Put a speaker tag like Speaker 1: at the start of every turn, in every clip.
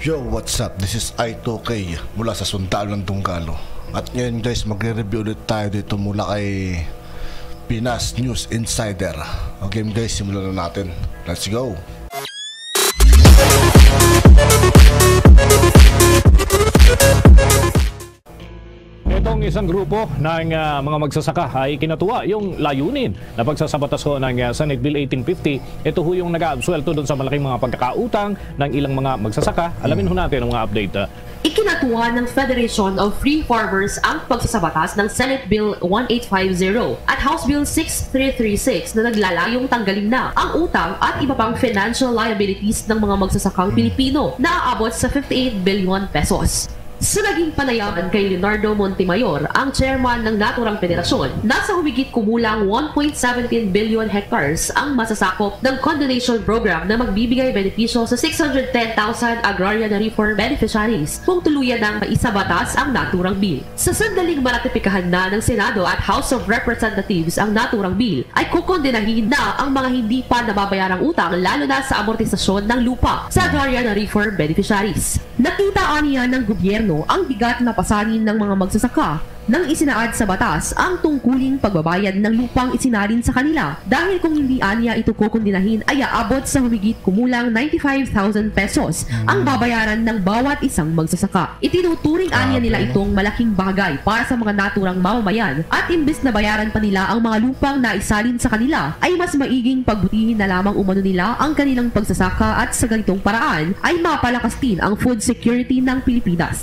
Speaker 1: Yo, what's up? This is I2K mula sa Sundalo ng Tunggalo. At ngayon guys, magre-review ulit tayo dito mula kay Pinas News Insider. Okay guys, simulan na natin. Let's go!
Speaker 2: Itong isang grupo ng mga magsasaka ay kinatuwa yung layunin na pagsasabatas ho ng Senate Bill 1850. Ito ho yung nag-aabsuelto doon sa malaking mga pagkakautang ng ilang mga magsasaka. Alamin ho natin ang mga update.
Speaker 3: Ikinatuwa ng Federation of Free Farmers ang pagsasabatas ng Senate Bill 1850 at House Bill 6336 na naglalayong tanggalin na ang utang at iba pang financial liabilities ng mga magsasakang Pilipino na aabot sa 58 billion pesos. Sa naging panayaman kay Leonardo Montemayor, ang chairman ng naturang federasyon, nasa humigit kumulang 1.17 billion hectares ang masasakop ng condonation program na magbibigay benepisyo sa 610,000 agrarian reform beneficiaries kung tuluyan ng maisabatas ang naturang bill. Sa sandaling maratipikahan na ng Senado at House of Representatives ang naturang bill, ay kukondenahin na ang mga hindi pa nababayarang utang lalo na sa amortisasyon ng lupa sa agrarian reform beneficiaries. Nakita niya ng gobyerno ang bigat na pasanin ng mga magsasaka nang isinaad sa batas ang tungkuling pagbabayad ng lupang isinalin sa kanila dahil kung hindi anya ito kukundinahin ay aabot sa humigit kumulang 95,000 pesos ang babayaran ng bawat isang magsasaka. Itinuturing anya nila itong malaking bagay para sa mga naturang mamamayan at imbes na bayaran pa nila ang mga lupang naisalin sa kanila ay mas maiging pagbutihin na lamang umano nila ang kanilang pagsasaka at sa ganitong paraan ay mapalakas din ang food security ng Pilipinas.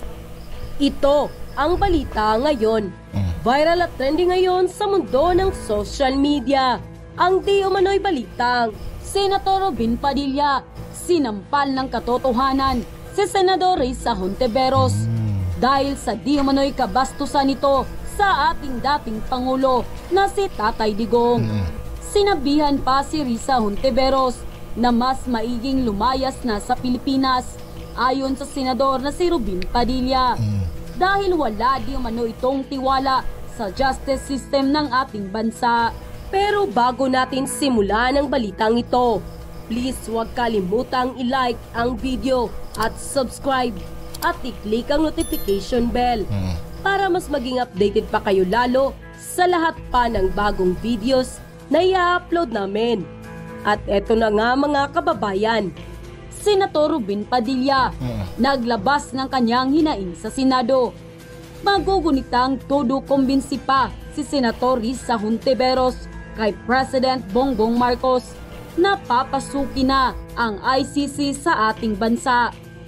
Speaker 4: Ito ang balita ngayon. Viral at trending ngayon sa mundo ng social media. Ang di umano'y balitang Senator Robin Padilla sinampal ng katotohanan si Senador Risa Hontiveros dahil sa di umano'y kabastusan nito sa ating dating Pangulo na si Tatay Digong. Sinabihan pa si Risa Hontiveros na mas maiging lumayas na sa Pilipinas ayon sa senador na si Robin Padilla. Dahil wala di umano itong tiwala sa justice system ng ating bansa. Pero bago natin simulan ang balitang ito, please huwag kalimutang i-like ang video at subscribe at i-click ang notification bell para mas maging updated pa kayo lalo sa lahat pa ng bagong videos na i-upload namin. At eto na nga mga kababayan, Senator Robin Padilla naglabas ng kanyang hinaing sa Senado. Magugunitang todo kumbinsi pa si Senator Risa Hontiveros kay President Bongbong Marcos na papasukin na ang ICC sa ating bansa.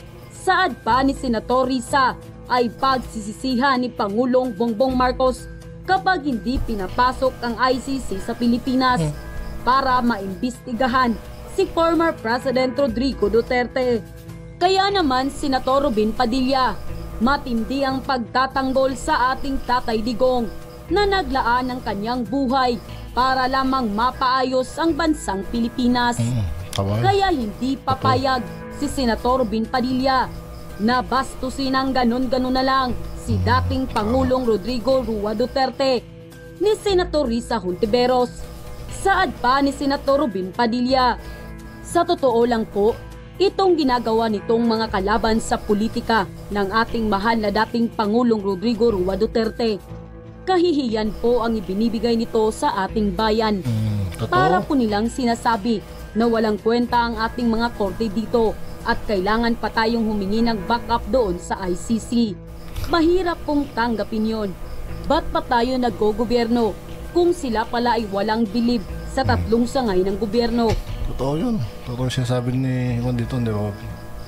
Speaker 4: Saad pa ni Senator Risa ay pagsisisihan ni Pangulong Bongbong Marcos kapag hindi pinapasok ang ICC sa Pilipinas para maimbestigahan si former President Rodrigo Duterte. Kaya naman Senator Robin Padilla, matindi ang pagtatanggol sa ating Tatay Digong na naglaan ng kanyang buhay para lamang mapaayos ang bansang Pilipinas. Kaya hindi papayag si Senator Robin Padilla na bastusin ang ganon-ganon na lang si dating Pangulong Rodrigo Rua Duterte ni Senator Risa Hontiveros. Saad pa ni Senator Robin Padilla, sa totoo lang po, itong ginagawa nitong mga kalaban sa politika ng ating mahal na dating Pangulong Rodrigo Rua Duterte. Kahihiyan po ang ibinibigay nito sa ating bayan. Para po nilang sinasabi na walang kwenta ang ating mga korte dito at kailangan pa tayong humingi ng backup doon sa ICC. Mahirap pong tanggapin yon. Ba't pa tayo naggogobyerno kung sila pala ay walang bilib sa tatlong sangay ng gobyerno?
Speaker 1: Totoo yun. Totoo sinasabi ni Juan dito, di ba?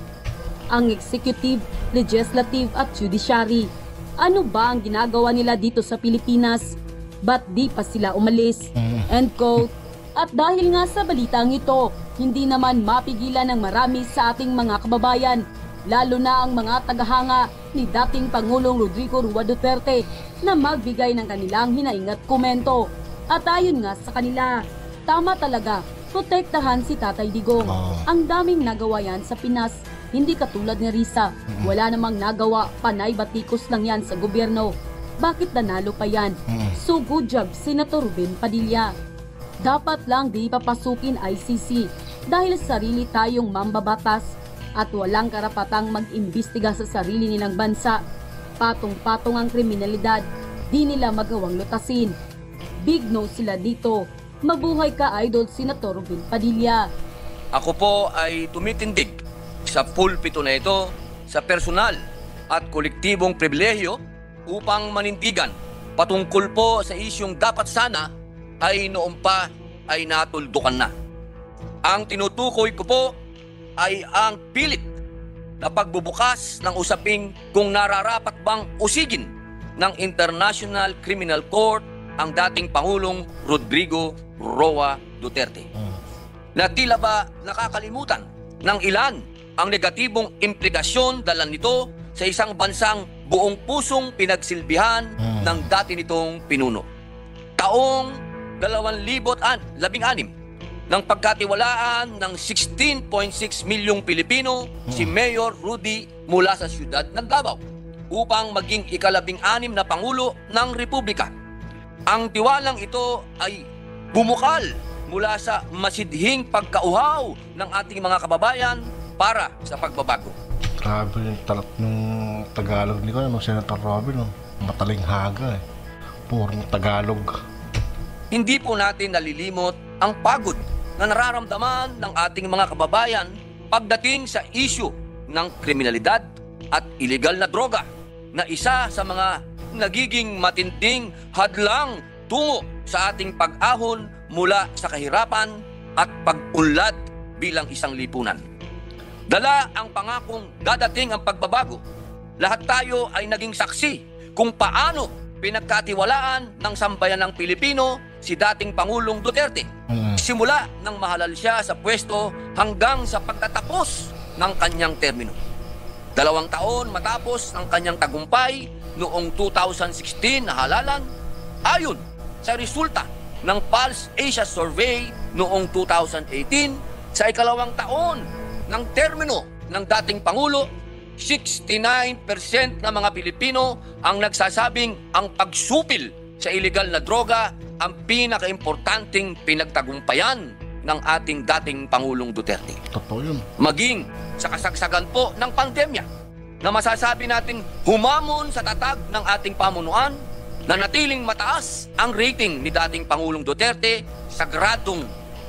Speaker 4: Ang executive, legislative at judiciary. Ano ba ang ginagawa nila dito sa Pilipinas? Ba't di pa sila umalis? End quote. At dahil nga sa balitang ito, hindi naman mapigilan ng marami sa ating mga kababayan, lalo na ang mga tagahanga ni dating Pangulong Rodrigo Rua Duterte na magbigay ng kanilang hinaing at komento. At ayon nga sa kanila, tama talaga, protektahan si Tatay Digong. Ang daming nagawa yan sa Pinas, hindi katulad ni Risa. Wala namang nagawa, panay batikos lang yan sa gobyerno. Bakit nanalo pa yan? So good job, Senator Robin Padilla. Dapat lang di papasukin ICC dahil sarili tayong mambabatas at walang karapatang mag-imbestiga sa sarili nilang bansa. Patong-patong ang kriminalidad, di nila magawang lutasin. Big no sila dito. Mabuhay ka, Idol Senator Robin Padilla.
Speaker 5: Ako po ay tumitindig sa pulpito na ito sa personal at kolektibong pribilehyo upang manindigan patungkol po sa isyong dapat sana ay noon pa ay natuldukan na. Ang tinutukoy ko po ay ang pilit na pagbubukas ng usaping kung nararapat bang usigin ng International Criminal Court ang dating Pangulong Rodrigo Roa Duterte. Na tila ba nakakalimutan ng ilan ang negatibong implikasyon dala nito sa isang bansang buong pusong pinagsilbihan ng dati nitong pinuno. Taong 2016 ng pagkatiwalaan ng 16.6 milyong Pilipino si Mayor Rudy mula sa siyudad ng Davao upang maging ika-16 na Pangulo ng Republika. Ang tiwalang ito ay bumukal mula sa masidhing pagkauhaw ng ating mga kababayan para sa pagbabago.
Speaker 1: Grabe yung Tagalog ni ko, Senator Robin, mataling haga eh. Purong Tagalog.
Speaker 5: Hindi po natin nalilimot ang pagod na nararamdaman ng ating mga kababayan pagdating sa isyu ng kriminalidad at ilegal na droga na isa sa mga nagiging matinding hadlang tungo sa ating pag-ahon mula sa kahirapan at pag-unlad bilang isang lipunan. Dala ang pangakong dadating ang pagbabago. Lahat tayo ay naging saksi kung paano pinagkatiwalaan ng sambayan ng Pilipino si dating Pangulong Duterte. Simula nang mahalal siya sa pwesto hanggang sa pagtatapos ng kanyang termino. 2 taon matapos ang kanyang tagumpay noong 2016 na halalan, ayon sa resulta ng Pulse Asia Survey noong 2018, sa ikalawang taon ng termino ng dating Pangulo, 69% ng mga Pilipino ang nagsasabing ang pagsupil sa iligal na droga ang pinakaimportanteng pinagtagumpayan ng ating dating Pangulong Duterte.
Speaker 1: Totoo yun.
Speaker 5: Maging sa kasagsagan po ng pandemya na masasabi natin humamon sa tatag ng ating pamunuan na natiling mataas ang rating ni dating Pangulong Duterte sa gradong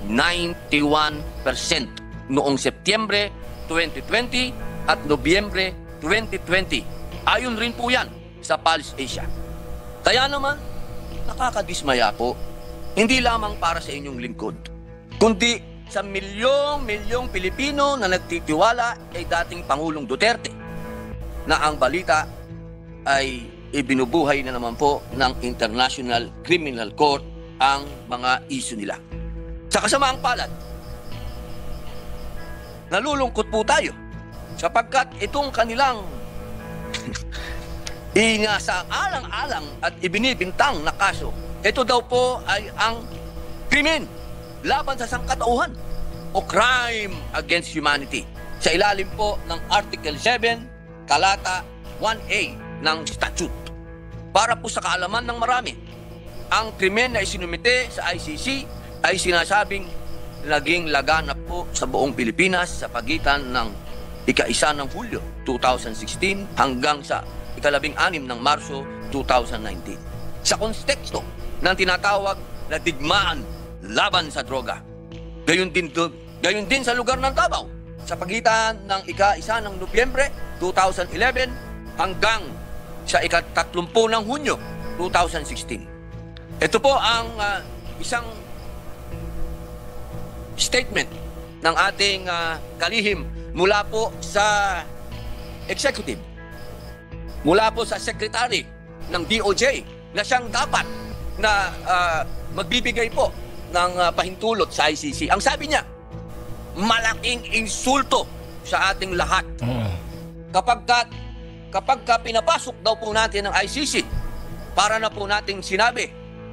Speaker 5: 91% noong Setyembre 2020 at Nobyembre 2020. Ayon rin po yan sa Pulse Asia. Kaya naman, nakakadismaya po, hindi lamang para sa inyong lingkod, kundi sa milyong-milyong Pilipino na nagtitiwala kay dating Pangulong Duterte na ang balita ay ibinubuhay na naman po ng International Criminal Court ang mga isyu nila. Sa kasamaang palad, nalulungkot po tayo sapagkat itong kanilang inasaalang-alang at ibinibintang na kaso, ito daw po ay ang krimen laban sa sangkatauhan o crime against humanity sa ilalim po ng Article 7, Talata 1A ng statute. Para po sa kaalaman ng marami, ang krimen na isinumite sa ICC ay sinasabing naging laganap po sa buong Pilipinas sa pagitan ng ika-1 ng Hulyo 2016 hanggang sa ika-16 ng Marso 2019. Sa konteksto ng tinatawag na digmaan laban sa droga. Gayon din sa lugar ng Davao sa pagitan ng ika-1 ng Nobyembre 2011 hanggang sa ika-30 ng Hunyo 2016. Ito po ang isang statement ng ating kalihim mula po sa executive, mula po sa secretary ng DOJ na siyang dapat na magbibigay po ng pahintulot sa ICC. Ang sabi niya, malaking insulto sa ating lahat. Kapag pinapasok daw po natin ng ICC, para na po nating sinabi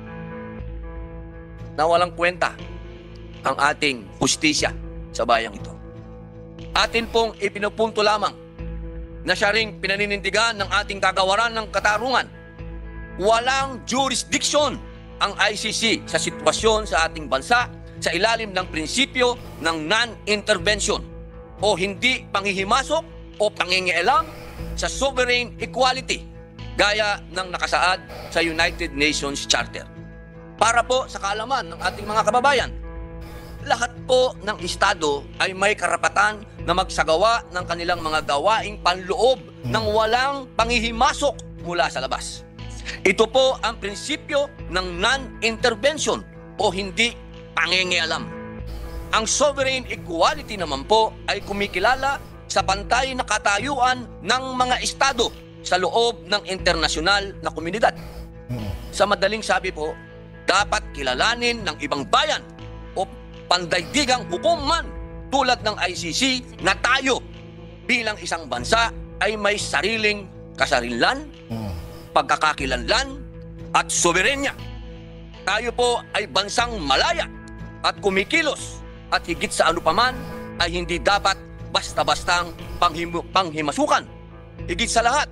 Speaker 5: na walang kwenta ang ating hustisya sa bayang ito. Atin pong ipinupunto lamang na siya ring pinaninindigan ng ating kagawaran ng katarungan. Walang jurisdiction ang ICC sa sitwasyon sa ating bansa sa ilalim ng prinsipyo ng non-intervention. o hindi panghihimasok o pangingialam sa sovereign equality gaya ng nakasaad sa United Nations Charter. Para po sa kaalaman ng ating mga kababayan, lahat po ng estado ay may karapatan na magsagawa ng kanilang mga gawaing panloob ng walang panghihimasok mula sa labas. Ito po ang prinsipyo ng non-intervention o hindi pangingialam. Ang sovereign equality naman po ay kumikilala sa pantay na katayuan ng mga estado sa loob ng internasyonal na komunidad. Sa madaling sabi po, dapat kilalanin ng ibang bayan o pandaigdigang hukuman tulad ng ICC na tayo bilang isang bansa ay may sariling kasarinlan, pagkakakilanlan at soberenya. Tayo po ay bansang malaya at kumikilos at higit sa ano paman ay hindi dapat basta-bastang panghimasukan. Higit sa lahat,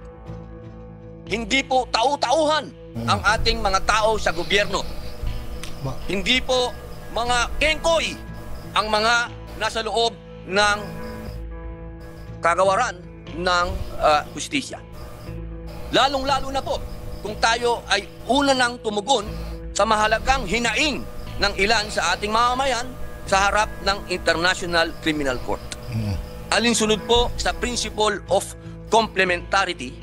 Speaker 5: hindi po tau-tauhan ang ating mga tao sa gobyerno. Hindi po mga kengkoy ang mga nasa loob ng kagawaran ng hustisya. Lalong-lalo na po kung tayo ay una nang tumugon sa mahalagang hinaing ng ilan sa ating mamamayan sa harap ng International Criminal Court. Alinsunod po sa principle of complementarity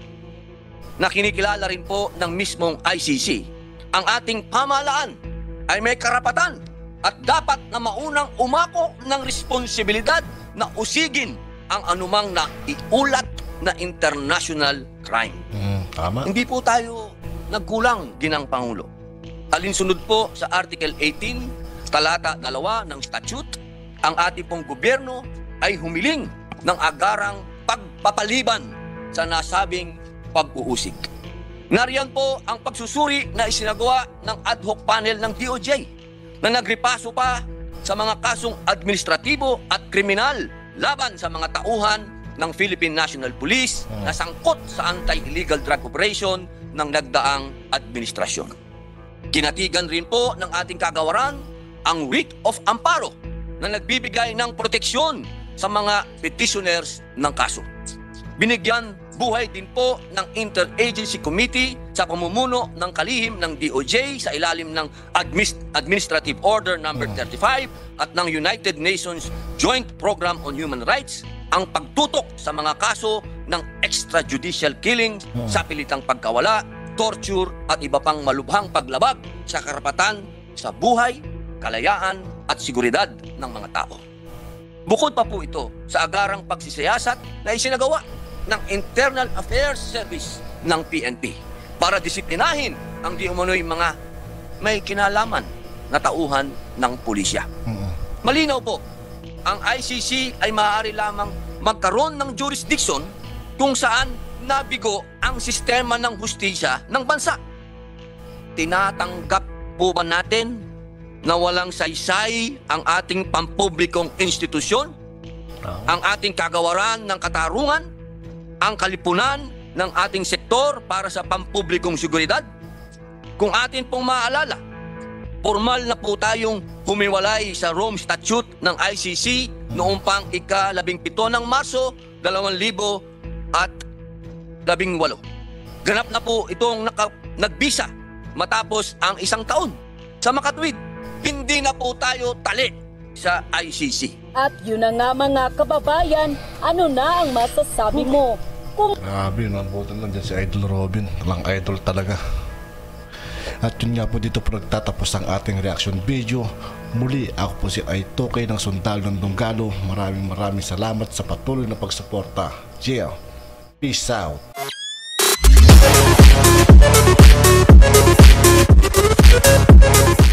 Speaker 5: na kinikilala rin po ng mismong ICC, ang ating pamahalaan ay may karapatan at dapat na maunang umako ng responsibilidad na usigin ang anumang naiulat na international crime.
Speaker 1: Tama.
Speaker 5: Hindi po tayo nagkulang, Ginang Pangulo. Alinsunod po sa Article 18, Talata 2 ng statute, ang ating pong gobyerno ay humiling ng agarang pagpapaliban sa nasabing pag-uusig. Nariyan po ang pagsusuri na isinagawa ng ad hoc panel ng DOJ na nagripaso pa sa mga kasong administratibo at kriminal laban sa mga tauhan ng Philippine National Police na sangkot sa anti-illegal drug operation ng nagdaang administrasyon. Kinatigan rin po ng ating kagawaran ang writ of amparo na nagbibigay ng proteksyon sa mga petitioners ng kaso. Binigyan buhay din po ng Interagency Committee sa pamumuno ng kalihim ng DOJ sa ilalim ng Administrative Order No. 35 at ng United Nations Joint Program on Human Rights ang pagtutok sa mga kaso ng extrajudicial killing, sa pilitang pagkawala, torture at iba pang malubhang paglabag sa karapatan sa buhay, kalayaan at seguridad ng mga tao. Bukod pa po ito sa agarang pagsisiyasat na isinagawa ng Internal Affairs Service ng PNP para disiplinahin ang di umano'y mga may kinalaman na tauhan ng pulisya. Malinaw po, ang ICC ay maaari lamang magkaroon ng jurisdiction kung saan nabigo ang sistema ng hustisya ng bansa. Tinatanggap po ba natin na walang saysay ang ating pampublikong institusyon, ang ating kagawaran ng katarungan, ang kalipunan ng ating sektor para sa pampublikong seguridad? Kung atin pong maaalala, formal na po tayong humiwalay sa Rome Statute ng ICC noong pang ika-17 ng Marso 2018. Ganap na po itong nagbisa matapos ang isang taon. Sa makatwid, hindi na po tayo tali sa ICC.
Speaker 4: At yun na nga mga kababayan, ano na ang masasabi mo?
Speaker 1: Grabe, nabutan lang dyan si Idol Robin. Talang idol talaga. At yun nga po, dito po nagtatapos ang ating reaction video. Muli, ako po si Aitoke ng Sundalo ng Dunggalo. Maraming salamat sa patuloy na pagsuporta. Yeah. Peace out.